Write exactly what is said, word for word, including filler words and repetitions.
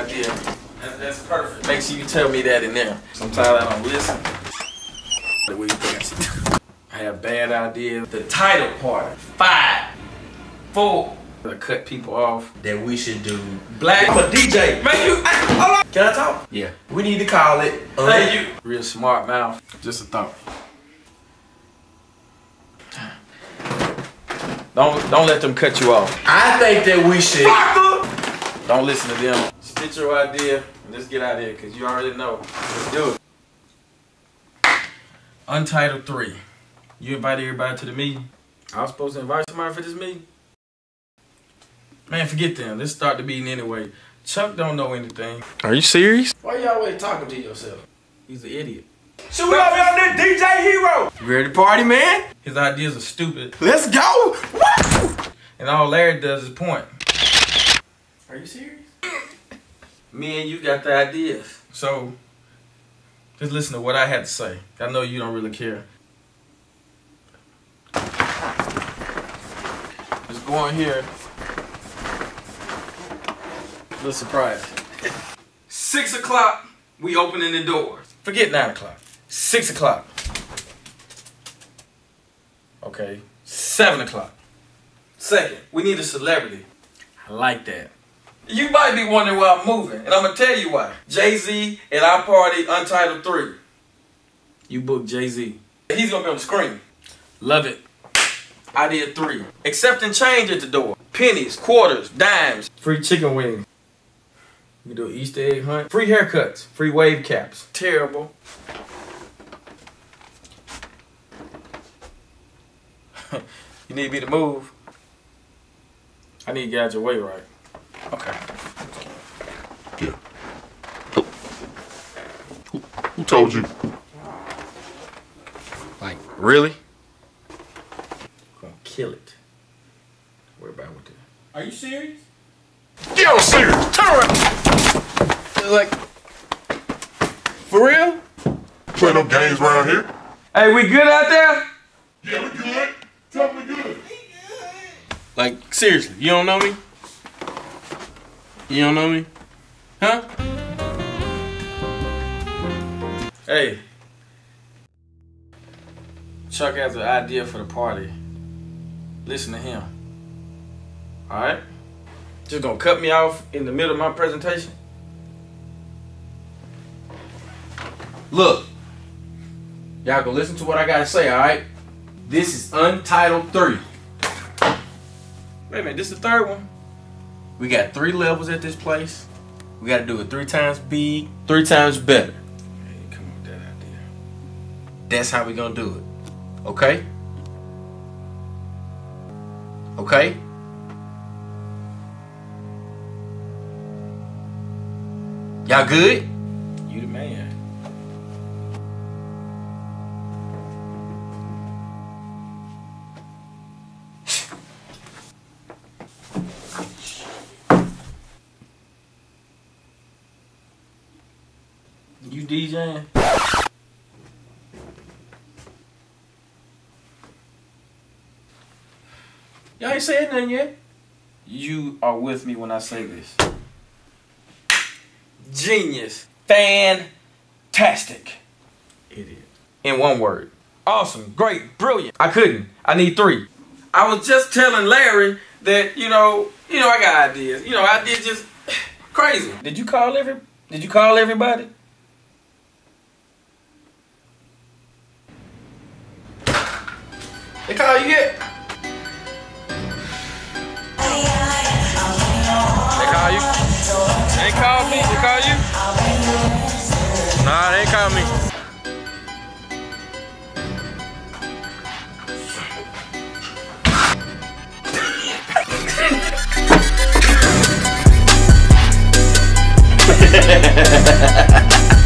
idea. That, that's perfect. Make sure you tell me that in there. Sometimes I don't listen. What do you think I should do? I have bad ideas. The title part. Five, four. I cut people off. That we should do. Black. I'm a D J. Man, you. I, hold on. Can I talk? Yeah. We need to call it. Uh, Hey, you. Real smart mouth. Just a thought. Don't don't let them cut you off. I think that we should. Don't listen to them. Spit your idea and let's get out of here because you already know. Let's do it. Untitled three. You invite everybody to the meeting. I was supposed to invite somebody for this meeting. Man, forget them. Let's start the meeting anyway. Chuck don't know anything. Are you serious? Why you always talking to yourself? He's an idiot. So we over on this D J Hero. You ready to party, man? His ideas are stupid. Let's go. Woo! And all Larry does is point. Are you serious? Me and you got the ideas. So, just listen to what I had to say. I know you don't really care. Just go on here. Little surprise. Six o'clock, we opening the doors. Forget nine o'clock. Six o'clock. Okay. Seven o'clock. Second, we need a celebrity. I like that. You might be wondering why I'm moving, and I'm gonna tell you why. Jay-Z at our party, Untitled three. You booked Jay-Z. He's gonna be on the screen. Love it. Idea three. Accepting change at the door. Pennies, quarters, dimes. Free chicken wings. You can do an Easter egg hunt. Free haircuts. Free wave caps. Terrible. You need me to move? I need to get out your way, right? Okay. Yeah. Who, who, who told you? Like, really? Gonna kill it. Don't worry about what the... Are you serious? Yeah, I'm serious. Turn around. Like, for real? Play no games around here. Hey, we good out there? Yeah, we good. Tell me good. Like, seriously, you don't know me? You don't know me? Huh? Hey. Chuck has an idea for the party. Listen to him. Alright? Just gonna cut me off in the middle of my presentation? Look. Y'all go listen to what I gotta say, alright? This is Untitled three. Wait a minute, this is the third one? We got three levels at this place. We gotta do it three times big, three times better. Hey, come on with that idea. That's how we gonna do it. Okay? Okay? Y'all good? You the man. You DJing? Y'all ain't said nothing yet. You are with me when I say this. Genius. Fantastic. Idiot. In one word. Awesome. Great. Brilliant. I couldn't. I need three. I was just telling Larry that, you know, you know, I got ideas. You know, ideas just crazy. Did you call every Did you call everybody? They call you yet? They call you? They ain't called me. They call you? Nah, they ain't called me. Ha ha ha ha ha.